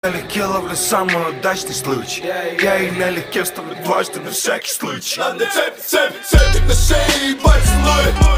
Налегке ловлю самый удачный случай. Я и налегке вставлю дважды на всякий случай. Надо цепь на шее, ебать, целует.